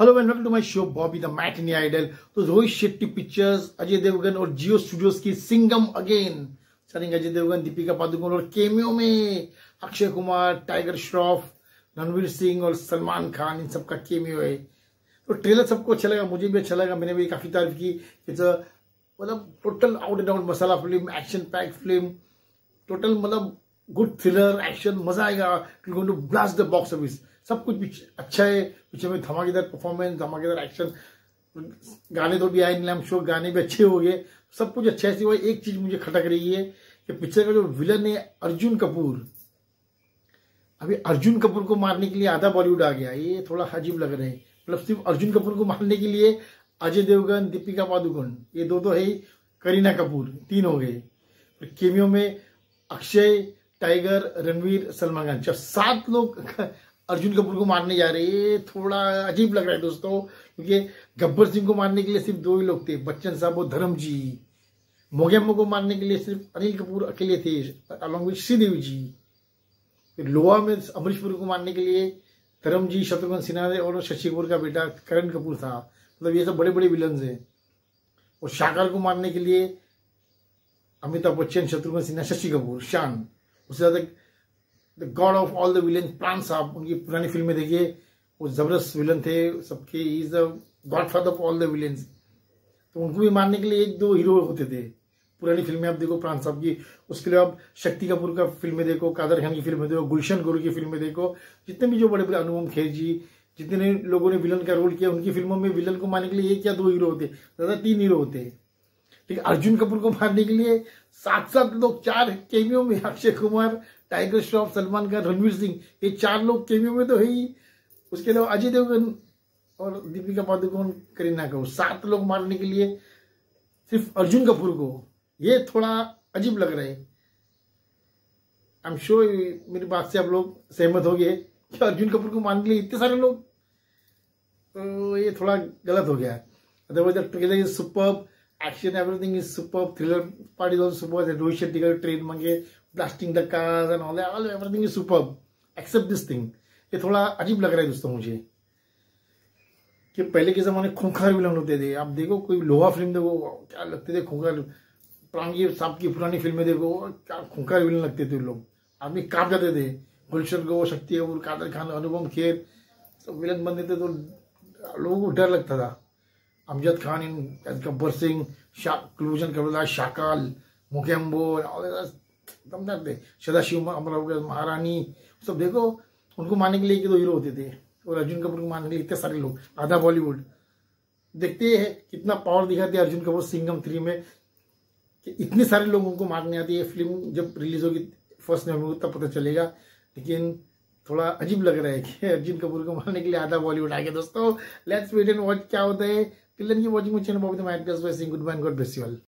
Hello and welcome to my show Bobby the matinee idol. तो Rohit Shetty pictures, Ajay Devgn और Jio studios की Singham again, starring Ajay Devgn, Deepika Padukone और cameo में अक्षय कुमार, टाइगर श्रॉफ, रणवीर सिंह और सलमान खान, इन सबका केमियो है। तो ट्रेलर सबको अच्छा लगा, मुझे भी अच्छा लगा, मैंने भी काफी तारीफ की। मतलब total out and out masala film, action pack film, total मतलब गुड थ्रिलर एक्शन, मजा आएगा। Going to blast the box office, सब कुछ अच्छा है। पीछे में धमाकेदार परफॉर्मेंस, धमाकेदार एक्शन, गाने तो भी आए नहीं, हम शो गाने भी अच्छे हो गए, सब कुछ अच्छा है। सिवाय एक चीज मुझे खटक रही है कि पिक्चर का जो विलन है अर्जुन कपूर, अभी अर्जुन कपूर को मारने के लिए आधा बॉलीवुड आ गया, ये थोड़ा अजीब लग रहा है। मतलब सिर्फ अर्जुन कपूर को मारने के लिए अजय देवगन, दीपिका पादुकोण, ये दो तो है ही, करीना कपूर, तीन हो गए। केमियो में अक्षय, टाइगर, रणवीर, सलमान खान, जब 7 लोग अर्जुन कपूर को मारने जा रहे हैं, थोड़ा अजीब लग रहा है दोस्तों। क्योंकि गब्बर सिंह को मारने के लिए सिर्फ 2 ही लोग थे, बच्चन साहब और धर्म जी। मोगेम्बो को मारने के लिए सिर्फ अनिल कपूर अकेले थे, अलॉन्ग विद श्रीदेवी जी। फिर लोहा में अमरीश पुरी को मारने के लिए धर्म जी, शत्रुघ्न सिन्हा और शशि कपूर का बेटा करण कपूर था। मतलब ये सब बड़े बड़े विलन्स हैं। और शाकार को मारने के लिए अमिताभ बच्चन, शत्रुघ्न सिन्हा, शशि कपूर, शान। उससे ज्यादा the god of all the villain Pran साहब, उनकी पुरानी फिल्में देखिए, वो जबरदस्त विलन थे सबके, is the godfather of all the villains. तो उनको भी मारने के लिए 1-2 हीरो होते थे। पुरानी फिल्में आप देखो प्राण साहब की, उसके लिए आप शक्ति कपूर का फिल्में देखो, कादर खान की फिल्में देखो, गुलशन गुरु की फिल्में देखो, जितने भी जो बड़े बड़े, अनुपम खेर जी, जितने लोगों ने विलन का रोल किया, उनकी फिल्मों में विलन को मारने के लिए 1 या 2 हीरो होते, ज्यादा 3 हीरो होते। ठीक है, अर्जुन कपूर को मारने के लिए 7 लोग, 4 केमियो में, अक्षय कुमार, टाइगर श्रॉफ, सलमान खान, रणवीर सिंह, ये 4 लोग केमियो में तो है ही। उसके अलावा अजय देवगन और दीपिका पादुकोण, करीना कपूर, 7 लोग मारने के लिए सिर्फ अर्जुन कपूर को, ये थोड़ा अजीब लग रहा है। आई एम श्योर मेरी बात से आप लोग सहमत हो गए कि अर्जुन कपूर को मारने के लिए इतने सारे लोग, तो ये थोड़ा गलत हो गया। Otherwise the trailer is superb, action, everything is superb, thriller part is also superb. The Rohit Shetty का ट्रेन मंगे, blasting the cars and all that, everything is superb except this thing। ये थोड़ा अजीब लग रहा है दोस्तों मुझे, कि पहले के जमाने खूंखार विलन होते थे। आप देखो कोई लोहा फिल्म देखो, क्या लगते थे खूंखार। प्राणगी साहब की पुरानी फिल्में देखो, क्या खूंखार विलन लगते थे लोग, आदमी कांप जाते थे। गुलशन को, शक्ति कपूर, कादर खान, अनुपम खेर, सब विलन बनते थे तो लोगों को डर लगता था। अमजद खान इन गब्बर सिंह, क्लूजन कबीला, शाकाल, मोगेम्बो, समझते थे, सदाशिव अमरावती, महारानी, सब देखो, उनको मारने के लिए 1-2 हीरो होते थे। और अर्जुन कपूर को मारने के लिए इतने सारे लोग, आधा बॉलीवुड। देखते हैं कितना पावर दिखाते हैं अर्जुन कपूर सिंघम 3 में, कि इतने सारे लोग उनको मारने आती है। फिल्म जब रिलीज होगी 1 नवंबर को तब पता चलेगा। लेकिन थोड़ा अजीब लग रहा है कि अर्जुन कपूर को मारने के लिए आधा बॉलीवुड आ गया दोस्तों। लेट्स वेट एंड वॉच क्या होता है। Till then keep watching my channel Bobby the matinee idol. Good bye, god bless you all.